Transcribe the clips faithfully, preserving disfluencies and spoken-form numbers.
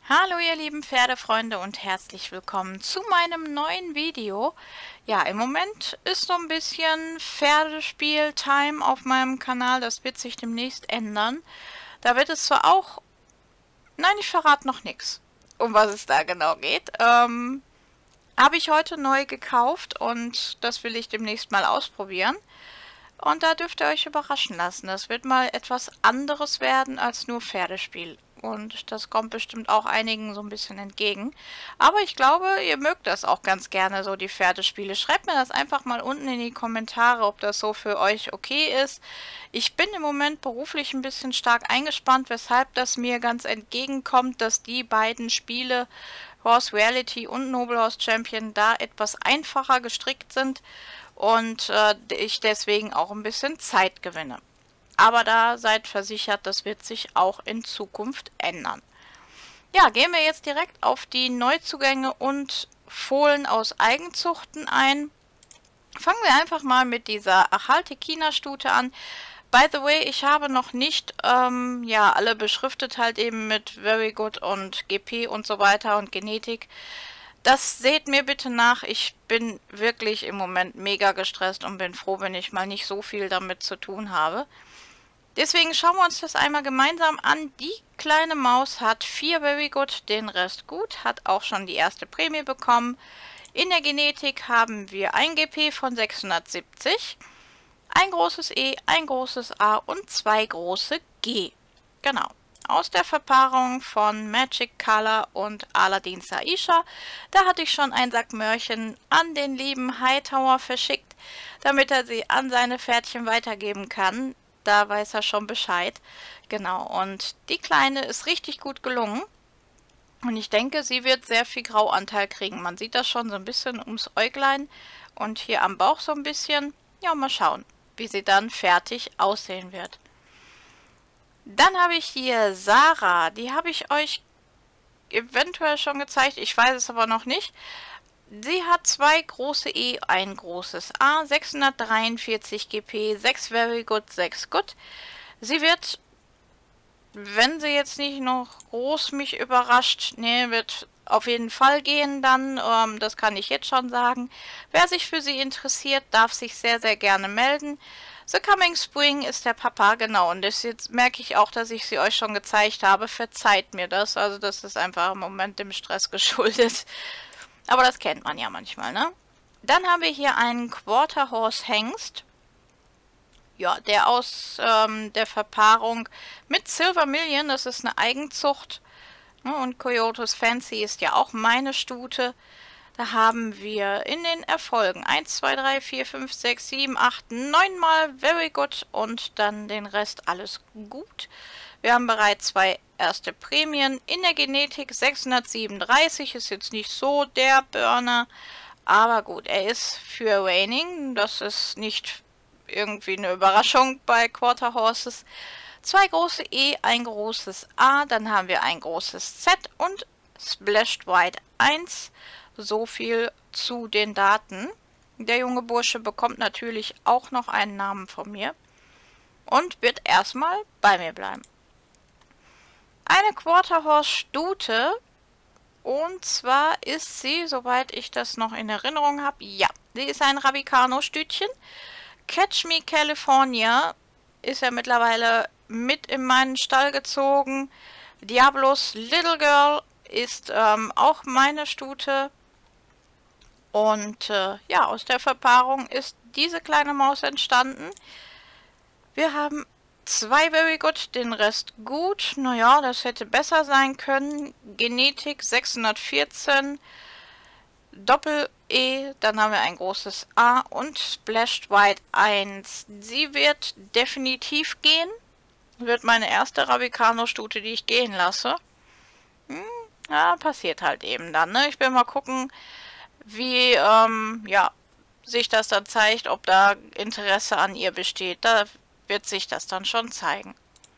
Hallo ihr lieben Pferdefreunde und herzlich willkommen zu meinem neuen Video. Ja, im Moment ist so ein bisschen Pferdespiel-Time auf meinem Kanal, das wird sich demnächst ändern. Da wird es zwar auch... Nein, ich verrate noch nichts, um was es da genau geht. Ähm, habe ich heute neu gekauft und das will ich demnächst mal ausprobieren. Und da dürft ihr euch überraschen lassen. Das wird mal etwas anderes werden als nur Pferdespiel. Und das kommt bestimmt auch einigen so ein bisschen entgegen. Aber ich glaube, ihr mögt das auch ganz gerne, so die Pferdespiele. Schreibt mir das einfach mal unten in die Kommentare, ob das so für euch okay ist. Ich bin im Moment beruflich ein bisschen stark eingespannt, weshalb das mir ganz entgegenkommt, dass die beiden Spiele, Horse Reality und Noble Horse Champion, da etwas einfacher gestrickt sind. Und äh, ich deswegen auch ein bisschen Zeit gewinne. Aber da seid versichert, das wird sich auch in Zukunft ändern. Ja, gehen wir jetzt direkt auf die Neuzugänge und Fohlen aus Eigenzuchten ein. Fangen wir einfach mal mit dieser Achaltekina-Stute an. By the way, ich habe noch nicht, ähm, ja, alle beschriftet halt eben mit Very Good und G P und so weiter und Genetik. Das seht mir bitte nach. Ich bin wirklich im Moment mega gestresst und bin froh, wenn ich mal nicht so viel damit zu tun habe. Deswegen schauen wir uns das einmal gemeinsam an. Die kleine Maus hat vier Very Good, den Rest gut, hat auch schon die erste Prämie bekommen. In der Genetik haben wir ein G P von sechshundertsiebzig, ein großes E, ein großes A und zwei große G. Genau. Aus der Verpaarung von Magic Color und Aladdin Saisha. Da hatte ich schon einen Sack Möhrchen an den lieben Hightower verschickt, damit er sie an seine Pferdchen weitergeben kann. Da weiß er schon Bescheid. Genau, und die Kleine ist richtig gut gelungen. Und ich denke, sie wird sehr viel Grauanteil kriegen. Man sieht das schon so ein bisschen ums Äuglein und hier am Bauch so ein bisschen. Ja, mal schauen, wie sie dann fertig aussehen wird. Dann habe ich hier Sarah, die habe ich euch eventuell schon gezeigt, ich weiß es aber noch nicht. Sie hat zwei große E, ein großes A, sechshundertdreiundvierzig G P, sechs Very Good, sechs Good. Sie wird, wenn sie jetzt nicht noch groß mich überrascht, ne, wird auf jeden Fall gehen dann, ähm, das kann ich jetzt schon sagen. Wer sich für sie interessiert, darf sich sehr, sehr gerne melden. The Coming Spring ist der Papa, genau, und das jetzt merke ich auch, dass ich sie euch schon gezeigt habe. Verzeiht mir das, also das ist einfach im Moment dem Stress geschuldet. Aber das kennt man ja manchmal, ne? Dann haben wir hier einen Quarter Horse Hengst. Ja, der aus ähm, der Verpaarung mit Silver Million, das ist eine Eigenzucht. Und Coyotes Fancy ist ja auch meine Stute. Da haben wir in den Erfolgen eins, zwei, drei, vier, fünf, sechs, sieben, acht, neun Mal Very Good und dann den Rest alles gut. Wir haben bereits zwei erste Prämien. In der Genetik sechshundertsiebenunddreißig, ist jetzt nicht so der Burner, aber gut, er ist für Raining. Das ist nicht irgendwie eine Überraschung bei Quarter Horses. Zwei große E, ein großes A, dann haben wir ein großes Z und Splashed White eins. So viel zu den Daten. Der junge Bursche bekommt natürlich auch noch einen Namen von mir und wird erstmal bei mir bleiben. Eine Quarter Horse Stute, und zwar ist sie, soweit ich das noch in Erinnerung habe, ja, sie ist ein Rabicano Stütchen. Catch Me California ist ja mittlerweile mit in meinen Stall gezogen. Diablos Little Girl ist ähm, auch meine Stute. Und äh, ja, aus der Verpaarung ist diese kleine Maus entstanden. Wir haben zwei Very Good, den Rest gut. Naja, das hätte besser sein können. Genetik sechshundertvierzehn, Doppel-E, dann haben wir ein großes A und Splashed White eins. Sie wird definitiv gehen. Wird meine erste Rabicano-Stute, die ich gehen lasse. Hm, ja, passiert halt eben dann, ne? Ich will mal gucken, wie ähm, ja, sich das dann zeigt, ob da Interesse an ihr besteht. Da wird sich das dann schon zeigen.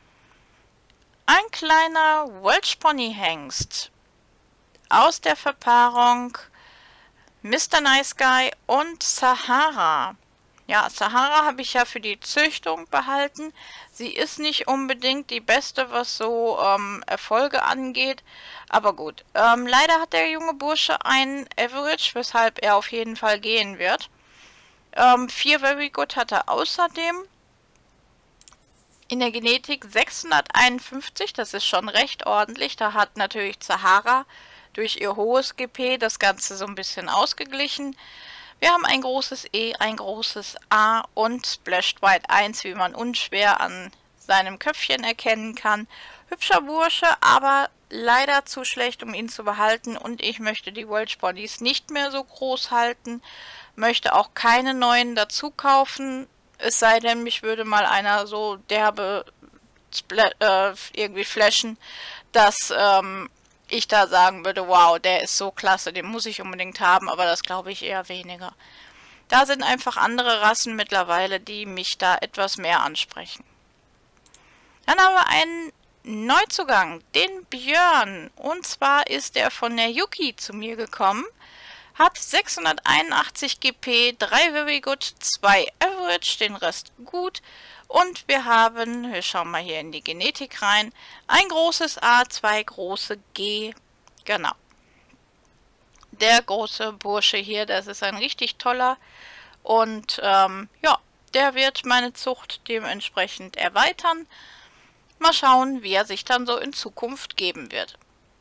Ein kleiner Welsh Pony Hengst aus der Verpaarung Mister Nice Guy und Sahara. Ja, Sahara habe ich ja für die Züchtung behalten. Sie ist nicht unbedingt die beste, was so ähm, Erfolge angeht. Aber gut, ähm, leider hat der junge Bursche ein Average, weshalb er auf jeden Fall gehen wird. Ähm, vier Very Good hat er außerdem. In der Genetik sechshunderteinundfünfzig, das ist schon recht ordentlich. Da hat natürlich Sahara durch ihr hohes G P das Ganze so ein bisschen ausgeglichen. Wir haben ein großes E, ein großes A und Splashed White eins, wie man unschwer an seinem Köpfchen erkennen kann. Hübscher Bursche, aber leider zu schlecht, um ihn zu behalten. Und ich möchte die Welsh Bodies nicht mehr so groß halten. Möchte auch keine neuen dazu kaufen. Es sei denn, mich würde mal einer so derbe äh, irgendwie flashen, dass ähm, ich da sagen würde, wow, der ist so klasse, den muss ich unbedingt haben, aber das glaube ich eher weniger. Da sind einfach andere Rassen mittlerweile, die mich da etwas mehr ansprechen. Dann haben wir einen Neuzugang, den Björn. Und zwar ist er von der Yuki zu mir gekommen. Hat sechshunderteinundachtzig G P, drei Very Good, zwei Average, den Rest gut. Und wir haben, wir schauen mal hier in die Genetik rein, ein großes A, zwei große G. Genau. Der große Bursche hier, das ist ein richtig toller. Und ähm, ja, der wird meine Zucht dementsprechend erweitern. Mal schauen, wie er sich dann so in Zukunft geben wird.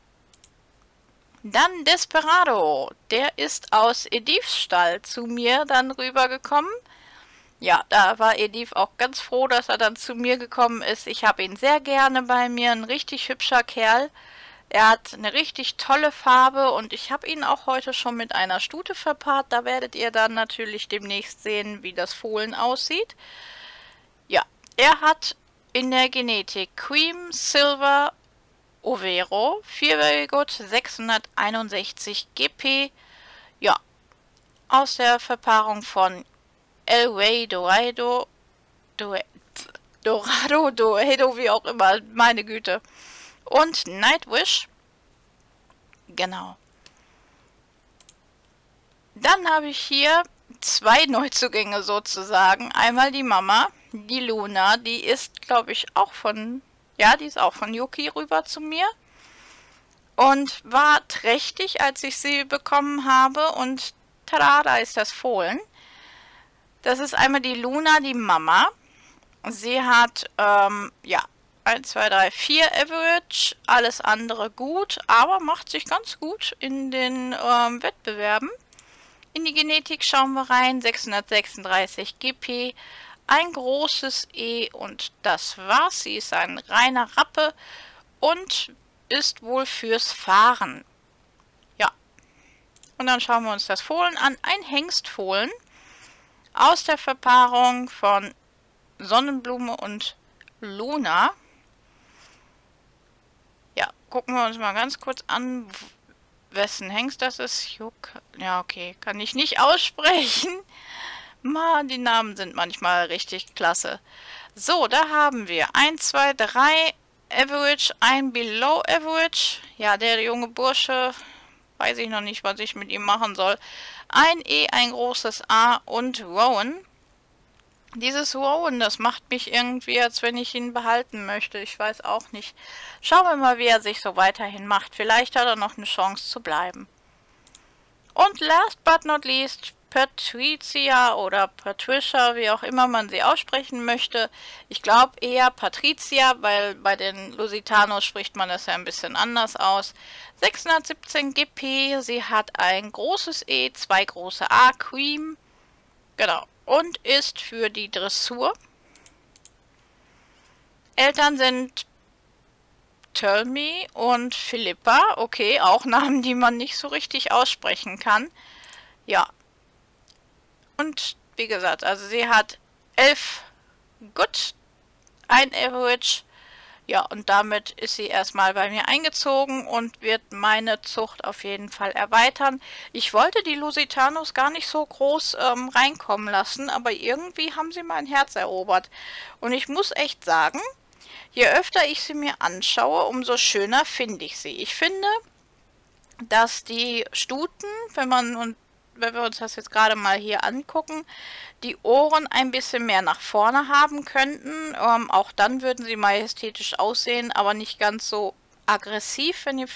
Dann Desperado. Der ist aus Ediths Stall zu mir dann rübergekommen. Ja, da war Edith auch ganz froh, dass er dann zu mir gekommen ist. Ich habe ihn sehr gerne bei mir, ein richtig hübscher Kerl. Er hat eine richtig tolle Farbe und ich habe ihn auch heute schon mit einer Stute verpaart. Da werdet ihr dann natürlich demnächst sehen, wie das Fohlen aussieht. Ja, er hat in der Genetik Cream, Silver, Overo, vier Very Good, sechshunderteinundsechzig G P. Ja, aus der Verpaarung von Elway, Dorado, Dorado, Dorado, wie auch immer, meine Güte. Und Nightwish. Genau. Dann habe ich hier zwei Neuzugänge sozusagen. Einmal die Mama, die Luna, die ist, glaube ich, auch von, ja, die ist auch von Yuki rüber zu mir. Und war trächtig, als ich sie bekommen habe. Und tada, da ist das Fohlen. Das ist einmal die Luna, die Mama. Sie hat, ähm, ja, eins, zwei, drei, vier Average, alles andere gut, aber macht sich ganz gut in den ähm, Wettbewerben. In die Genetik schauen wir rein, sechshundertsechsunddreißig G P, ein großes E und das war's. Sie ist ein reiner Rappe und ist wohl fürs Fahren. Ja, und dann schauen wir uns das Fohlen an, ein Hengstfohlen. Aus der Verpaarung von Sonnenblume und Luna. Ja, gucken wir uns mal ganz kurz an, wessen Hengst das ist. Juk. Ja, okay, kann ich nicht aussprechen. Man, die Namen sind manchmal richtig klasse. So, da haben wir eins, zwei, drei Average, ein Below Average. Ja, der junge Bursche, weiß ich noch nicht, was ich mit ihm machen soll. Ein E, ein großes A und Rowan. Dieses Rowan, das macht mich irgendwie, als wenn ich ihn behalten möchte. Ich weiß auch nicht. Schauen wir mal, wie er sich so weiterhin macht. Vielleicht hat er noch eine Chance zu bleiben. Und last but not least, Patricia oder Patricia, wie auch immer man sie aussprechen möchte. Ich glaube eher Patricia, weil bei den Lusitanos spricht man das ja ein bisschen anders aus. sechshundertsiebzehn G P, sie hat ein großes E, zwei große A, Cream, genau, und ist für die Dressur. Eltern sind Tölmi und Philippa, okay, auch Namen, die man nicht so richtig aussprechen kann. Ja. Und wie gesagt, also sie hat elf Good, ein Average. Ja, und damit ist sie erstmal bei mir eingezogen und wird meine Zucht auf jeden Fall erweitern. Ich wollte die Lusitanos gar nicht so groß ähm, reinkommen lassen, aber irgendwie haben sie mein Herz erobert. Und ich muss echt sagen, je öfter ich sie mir anschaue, umso schöner finde ich sie. Ich finde, dass die Stuten, wenn man und wenn wir uns das jetzt gerade mal hier angucken, die Ohren ein bisschen mehr nach vorne haben könnten. Ähm, auch dann würden sie majestätisch aussehen, aber nicht ganz so aggressiv, wenn ihr